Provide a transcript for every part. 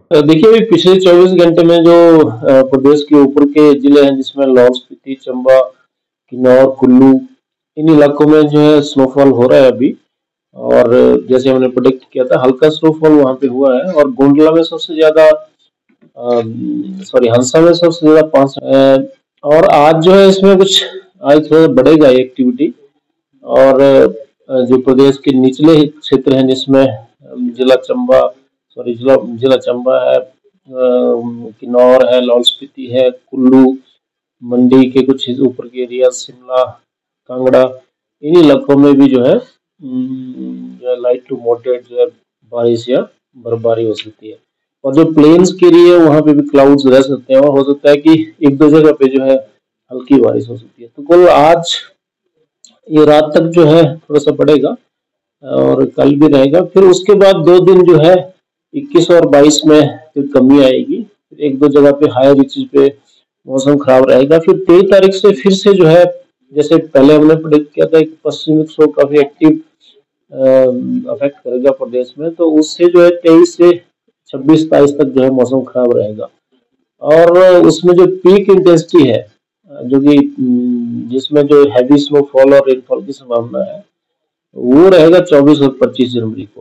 देखिए अभी पिछले 24 घंटे में जो प्रदेश के ऊपर के जिले हैं जिसमें लाहौल स्पीति, चंबा, किन्नौर, कुल्लू इन इलाकों में जो है स्नोफॉल हो रहा है अभी। और जैसे हमने प्रोडिक्ट किया था हल्का स्नोफॉल वहां पे हुआ है। और गोंडला में सबसे ज्यादा, सॉरी हंसा में सबसे ज्यादा 5। और आज जो है इसमें कुछ आज थोड़ा बढ़ेगा ये एक्टिविटी। और जो प्रदेश के निचले क्षेत्र हैं जिसमें जिला चंबा, सॉरी जिला जिला चंबा है, किन्नौर है, लाहौल स्पीति है, कुल्लू, मंडी के कुछ ऊपर के एरिया, शिमला, कांगड़ा, इन इलाकों में भी जो है जो है लाइट टू मॉडरेट जो है बारिश या बर्फबारी हो सकती है। और जो प्लेन्स के एरिया है वहाँ पे भी क्लाउड्स रह सकते हैं और हो सकता है कि एक दो जगह पे जो है हल्की बारिश हो सकती है। तो कुल आज ये रात तक जो है थोड़ा सा बढ़ेगा और कल भी रहेगा। फिर उसके बाद 2 दिन जो है 21 और 22 में फिर कमी आएगी। फिर एक दो जगह पे हाई रीचेज पे मौसम खराब रहेगा। फिर 23 तारीख से फिर से जो है जैसे पहले हमने प्रेडिक्ट किया था कि पश्चिमी विक्षोभ काफी एक्टिव अफेक्ट करेगा प्रदेश में, तो उससे जो है 23 से 26-22 तक जो है मौसम खराब रहेगा। और उसमें जो पीक इंटेंसिटी है जो कि जिसमें जो हैवी स्नोफॉल और रेनफॉल की संभावना है वो रहेगा 24 और 25 जनवरी को।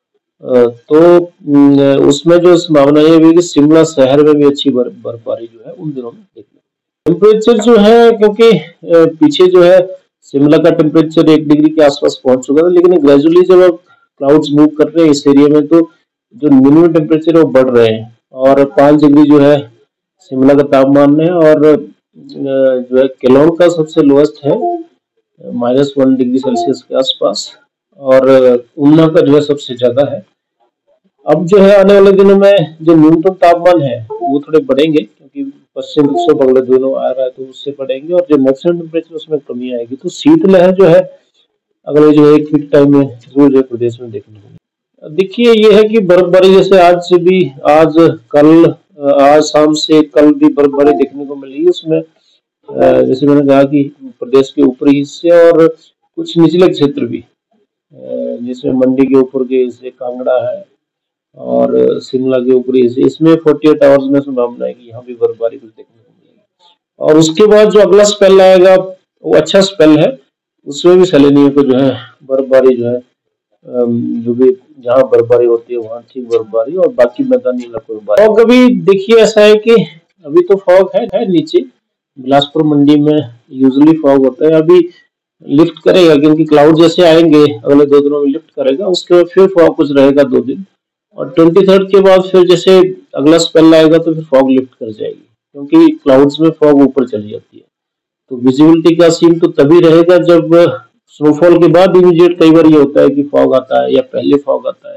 तो उसमें जो संभावना ये भी कि शिमला शहर में भी अच्छी बर्फबारी जो है उन दिनों में देखने। टेम्परेचर जो है क्योंकि पीछे जो है शिमला का टेम्परेचर 1 डिग्री के आसपास पहुंच चुका था, लेकिन ग्रेजुअली जब अब क्लाउड्स मूव कर रहे हैं इस एरिया में तो जो मिनिमम टेम्परेचर है वो बढ़ रहे हैं। और 5 डिग्री जो है शिमला का तापमान है। और जो है केलोन का सबसे लोएस्ट है -1 डिग्री सेल्सियस के आसपास। और ऊना का जो है सबसे ज्यादा है। अब जो है आने वाले दिनों में जो न्यूनतम तापमान है वो थोड़े बढ़ेंगे क्योंकि पश्चिम विक्षोभ अगले दिनों आ रहा है तो उससे बढ़ेंगे। और जो मैक्सिमम टेम्परेचर उसमें कमी आएगी। तो शीतलहर जो है अगले जो 1 वीक टाइम में जरूर जो प्रदेश में देखने को मिलेगी। देखिए ये है कि बर्फबारी जैसे आज से भी आज कल आज शाम से कल भी बर्फबारी देखने को मिलेगी। उसमें जैसे मैंने कहा कि प्रदेश के ऊपरी हिस्से और कुछ निचले क्षेत्र भी, जिसमें मंडी के ऊपर के हिस्से, कांगड़ा है और शिमला के ऊपरी हिस्से, इसमें 48 आवर्स में संभावना है कि यहाँ भी बर्फबारी कुछ देखने को मिलेगी। और उसके बाद जो अगला स्पेल आएगा वो अच्छा स्पेल है। उसमें भी सेलेनियो को जो है बर्फबारी जो है जो भी जहाँ बर्फबारी होती है वहाँ ठीक बर्फबारी और बाकी मैदानी इलाकों में बारिश। फॉग अभी देखिए ऐसा है कि अभी तो फॉग है नीचे बिलासपुर मंडी में यूजुअली फॉग होता है। अभी लिफ्ट करेगा क्योंकि क्लाउड जैसे आएंगे अगले 2 दिनों में लिफ्ट करेगा। उसके बाद फिर फॉग कुछ रहेगा 2 दिन। और 23 के बाद फिर जैसे अगला स्पेल आएगा तो फिर फॉग लिफ्ट कर जाएगी क्योंकि क्लाउड्स में फॉग ऊपर चली जाती है। तो विजिबिलिटी का सीन तो तभी रहेगा जब स्नोफॉल के बाद इमीडिएट कई बार ये होता है कि फॉग आता है या पहले फॉग आता है।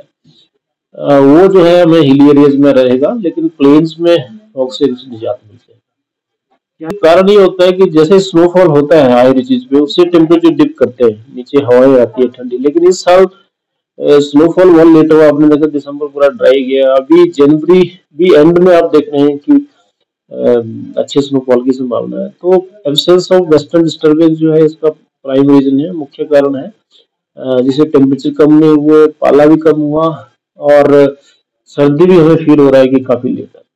वो जो है हमें हिली एरियाज में रहेगा लेकिन प्लेन्स में फॉग से निजात मिल जाएगी। कारण ये होता है कि जैसे स्नोफॉल होता है हाई रीचेज पे उससे टेम्परेचर डिप करते हैं, नीचे हवाएं आती है ठंडी। लेकिन इस साल स्नोफॉल बहुत लेट हुआ। आपने देखा दिसंबर पूरा ड्राई गया। अभी जनवरी भी एंड में आप देख रहे हैं कि अच्छे स्नोफॉल की संभावना है। तो एब्सेंस ऑफ वेस्टर्न डिस्टर्बेंस जो है इसका प्राइम रीजन है, मुख्य कारण है। जिससे टेम्परेचर कम नहीं हुए, पाला भी कम हुआ और सर्दी भी हमें फील हो रहा है कि काफी लेट है।